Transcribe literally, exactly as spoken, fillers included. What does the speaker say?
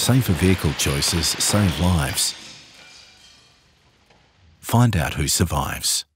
Safer vehicle choices save lives. Find out who survives.